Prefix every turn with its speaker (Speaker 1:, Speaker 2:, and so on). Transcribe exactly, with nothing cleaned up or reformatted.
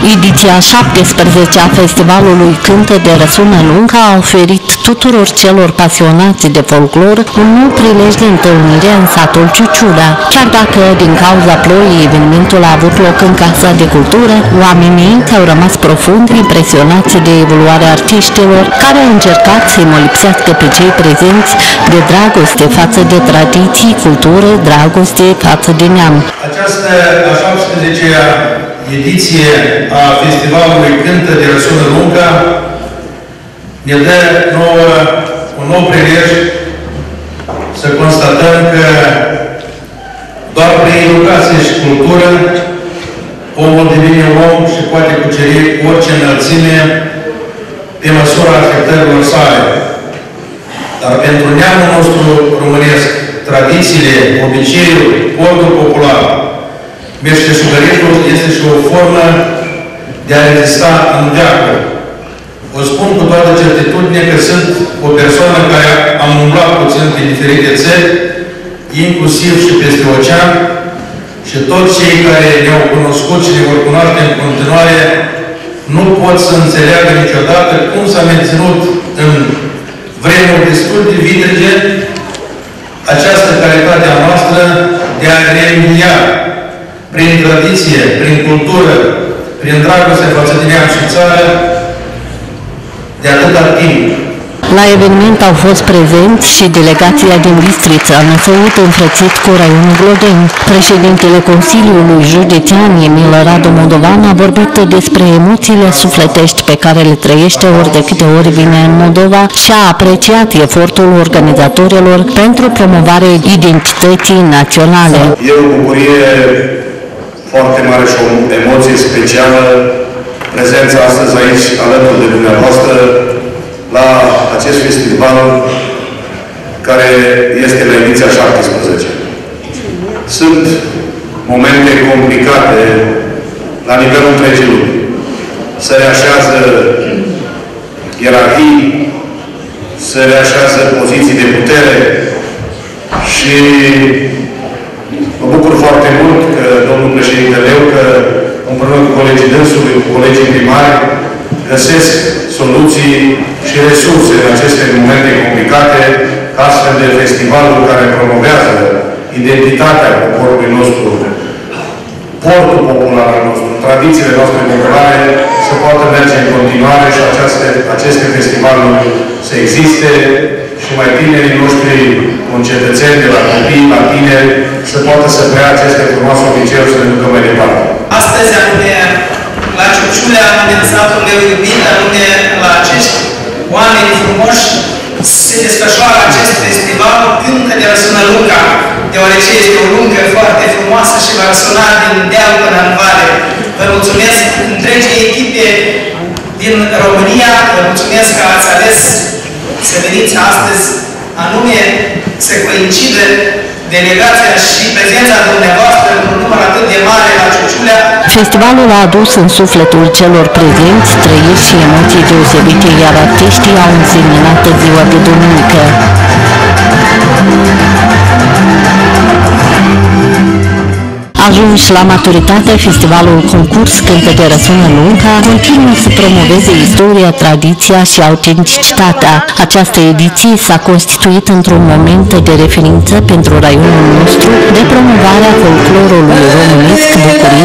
Speaker 1: Ediția șaptesprezecea a Festivalului Cântă de Răsună Lungă a oferit tuturor celor pasionați de folclor un nou prilej de întâlnire în satul Ciuciulea. Chiar dacă din cauza ploii evenimentul a avut loc în Casa de Cultură, oamenii au rămas profund impresionați de evoluarea artiștilor care au încercat să-i molipsească pe cei prezenți de dragoste față de tradiții, cultură, dragoste față de neam.
Speaker 2: Această a șaptesprezecea ediție a Festivalului Cântă de Răsună Lungă ne dă nouă, un nou prilej să constatăm că doar prin educație și cultură omul devine om și poate cuceri orice înălțime pe măsura așteptărilor sale. Dar pentru neamul nostru românesc, tradițiile, obiceiul, codul popular, meșteșugăritul este și o formă de a rezista în veacul. O spun cu toată certitudine că sunt o persoană care am umblat puțin pe diferite țări, inclusiv și peste ocean, și toți cei care ne-au cunoscut și ne vor cunoaște în continuare nu pot să înțeleagă niciodată cum s-a menținut în vremuri destul de vitrege această calitate a noastră de a reînvia prin tradiție, prin cultură, prin dragoste față de neam și țară, de atâta timp.
Speaker 1: La eveniment au fost prezenți și delegația din Bistrița, Năsăud, înfrățit cu raionul Glodeni. Președintele Consiliului Județean, Emil Radu Moldovan, a vorbit despre emoțiile sufletești pe care le trăiește ori de câte ori vine în Moldova și a apreciat efortul organizatorilor pentru promovarea identității naționale.
Speaker 3: E o bucurie foarte mare și o emoție specială prezența astăzi aici alături de dumneavoastră la acest festival care este la ediția șaptesprezece. Sunt momente complicate la nivelul întregii lumi. Se reașează ierarhii, se reașează poziții de putere și mă bucur foarte mult că domnul președinte Leu, că împreună cu colegii dânsului, cu colegii primari, găsesc soluții și resurse în aceste momente complicate, astfel de festivaluri care promovează identitatea poporului nostru, portul popular al nostru, tradițiile noastre populare, să poată merge în continuare și aceste, aceste festivaluri să existe și mai tinerii noștri concetățeni, de la copii la tineri, să poată să preia aceste frumoase obiceiuri să le ducă mai departe.
Speaker 4: Astăzi, anume, la Ciuciulea, anume, în satul meu iubit, anume, la acești oameni frumoși, se desfășoară acest festival Cântă de Răsună Lungă, deoarece este o lungă foarte frumoasă și va răsuna din deal până în vale. Vă mulțumesc întregii echipe din România, vă mulțumesc că ați ales să veniți astăzi, anume să coincidă delegația și prezența dumneavoastră într-un număr atât de mare la Ciuciulea.
Speaker 1: Festivalul a adus în sufletul celor prezenți trăiri și emoții deosebite, iar artiștii au însemnat ziua de duminică. Ajuns la maturitate, festivalul Concurs Cântă de Răsună Lungă continuă să promoveze istoria, tradiția și autenticitatea. Această ediție s-a constituit într-un moment de referință pentru raionul nostru de promovarea folclorului românesc, bucurie